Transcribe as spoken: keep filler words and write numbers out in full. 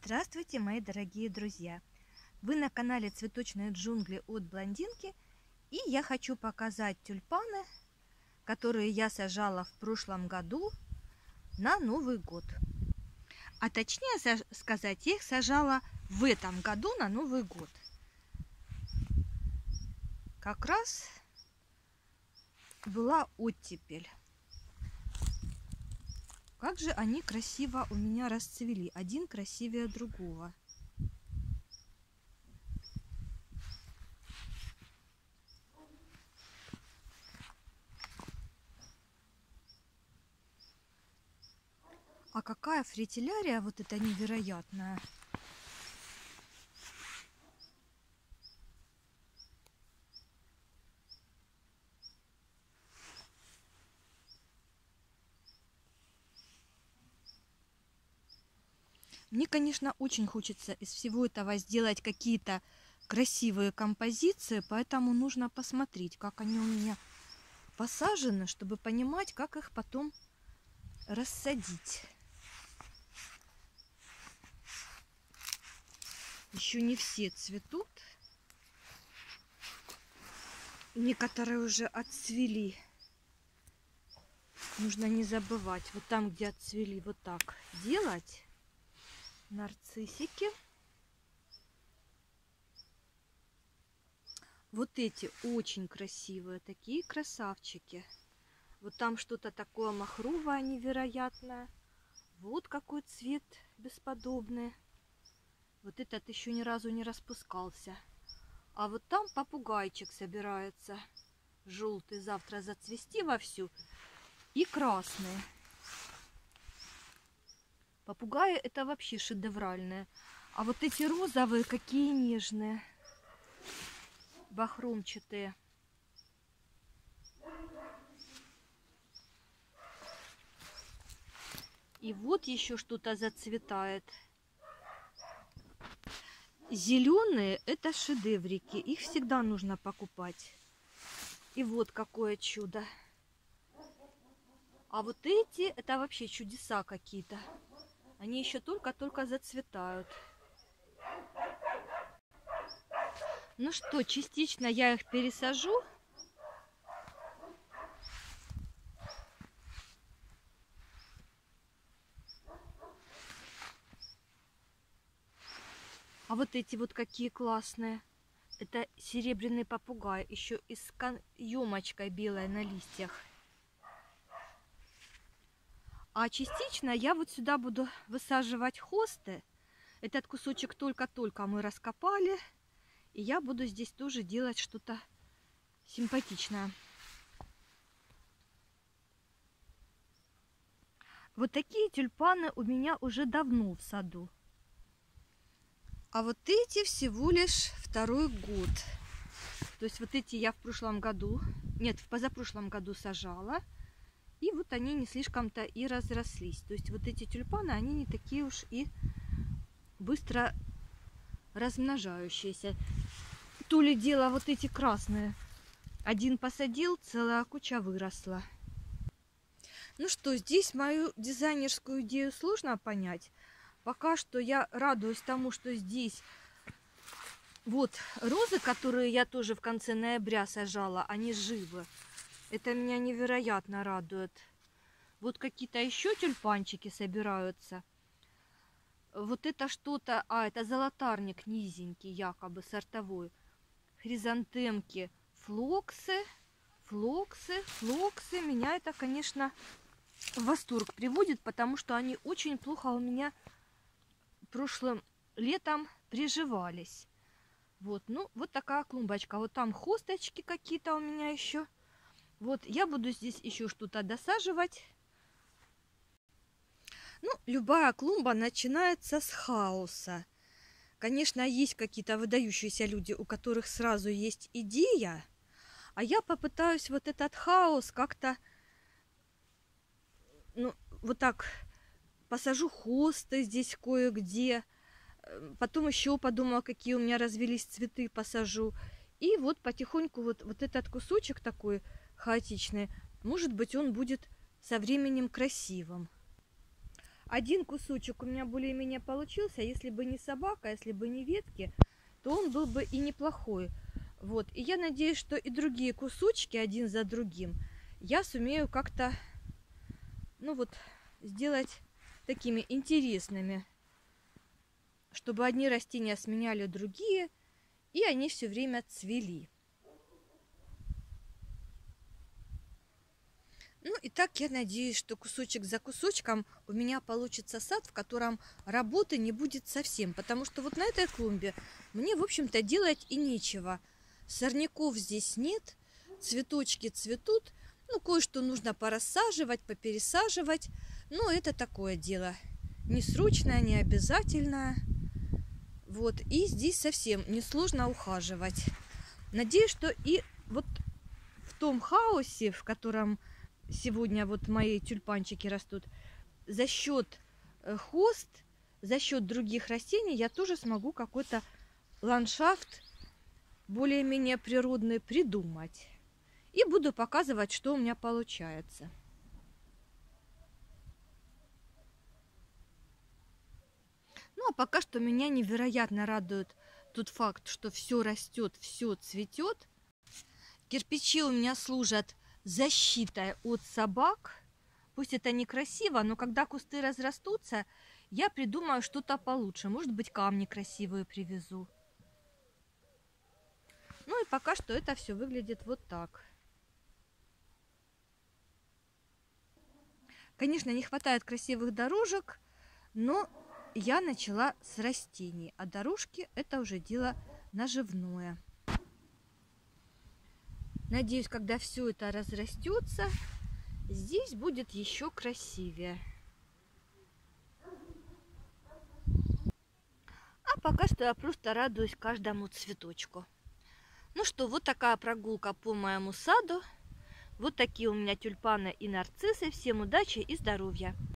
Здравствуйте, мои дорогие друзья! Вы на канале Цветочные джунгли от Блондинки, и я хочу показать тюльпаны, которые я сажала в прошлом году на Новый год. А точнее сказать, я их сажала в этом году на Новый год. Как раз была оттепель. Как же они красиво у меня расцвели. Один красивее другого. А какая фритилярия вот эта невероятная. Мне, конечно, очень хочется из всего этого сделать какие-то красивые композиции, поэтому нужно посмотреть, как они у меня посажены, чтобы понимать, как их потом рассадить. Еще не все цветут. Некоторые уже отцвели. Нужно не забывать, вот там, где отцвели, вот так делать. Нарциссики. Вот эти очень красивые, такие красавчики. Вот там что-то такое махровое невероятное. Вот какой цвет бесподобный. Вот этот еще ни разу не распускался. А вот там попугайчик собирается. Желтый завтра зацвести вовсю. И красный. Попугаи это вообще шедевральные. А вот эти розовые какие нежные. Бахромчатые. И вот еще что-то зацветает. Зеленые это шедеврики. Их всегда нужно покупать. И вот какое чудо. А вот эти это вообще чудеса какие-то. Они еще только-только зацветают. Ну что, частично я их пересажу. А вот эти вот какие классные. Это серебряный попугай. Еще и с каемочкой белой на листьях. А частично я вот сюда буду высаживать хосты. Этот кусочек только-только мы раскопали. И я буду здесь тоже делать что-то симпатичное. Вот такие тюльпаны у меня уже давно в саду. А вот эти всего лишь второй год. То есть вот эти я в прошлом году, нет, в позапрошлом году сажала. И вот они не слишком-то и разрослись. То есть вот эти тюльпаны, они не такие уж и быстро размножающиеся. То ли дело вот эти красные. Один посадил, целая куча выросла. Ну что, здесь мою дизайнерскую идею сложно понять. Пока что я радуюсь тому, что здесь вот розы, которые я тоже в конце ноября сажала, они живы. Это меня невероятно радует. Вот какие-то еще тюльпанчики собираются. Вот это что-то... А, это золотарник низенький, якобы сортовой. Хризантемки, флоксы, флоксы, флоксы. Меня это, конечно, в восторг приводит, потому что они очень плохо у меня прошлым летом приживались. Вот, ну, вот такая клумбочка. Вот там хосточки какие-то у меня еще. Вот, я буду здесь еще что-то досаживать. Ну, любая клумба начинается с хаоса. Конечно, есть какие-то выдающиеся люди, у которых сразу есть идея. А я попытаюсь вот этот хаос как-то, ну, вот так посажу хосты здесь кое-где. Потом еще подумала, какие у меня развелись цветы, посажу. И вот потихоньку вот, вот этот кусочек такой хаотичный, может быть, он будет со временем красивым. один кусочек у меня более-менее получился. Если бы не собака, если бы не ветки, то он был бы и неплохой. Вот. И я надеюсь, что и другие кусочки один за другим я сумею как-то, ну вот, сделать такими интересными, чтобы одни растения сменяли другие, и они все время цвели. Ну и так я надеюсь, что кусочек за кусочком у меня получится сад, в котором работы не будет совсем. Потому что вот на этой клумбе мне, в общем-то, делать и нечего. Сорняков здесь нет, цветочки цветут. Ну, кое-что нужно порассаживать, попересаживать. Но это такое дело. Не срочное, не обязательное. Вот. И здесь совсем несложно ухаживать. Надеюсь, что и вот в том хаосе, в котором сегодня вот мои тюльпанчики растут, за счет хост, за счет других растений я тоже смогу какой-то ландшафт более-менее природный придумать. И буду показывать, что у меня получается. Ну, а пока что меня невероятно радует тот факт, что все растет, все цветет. Кирпичи у меня служат защитой от собак. Пусть это некрасиво, но когда кусты разрастутся, я придумаю что-то получше. Может быть, камни красивые привезу. Ну и пока что это все выглядит вот так. Конечно, не хватает красивых дорожек, но я начала с растений, а дорожки это уже дело наживное. Надеюсь, когда все это разрастется, здесь будет еще красивее. А пока что я просто радуюсь каждому цветочку. Ну что, вот такая прогулка по моему саду. Вот такие у меня тюльпаны и нарциссы. Всем удачи и здоровья!